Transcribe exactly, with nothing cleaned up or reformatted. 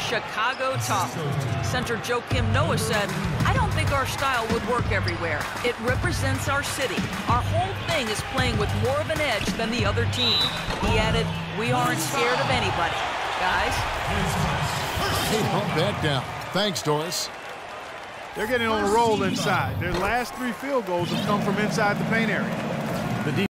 Chicago tough. Center Joakim Noah said, I don't think our style would work everywhere. It represents our city. Our whole thing is playing with more of an edge than the other team. He added, we aren't scared of anybody. Guys? He held that down. Thanks, Doris. They're getting on a roll inside. Their last three field goals have come from inside the paint area.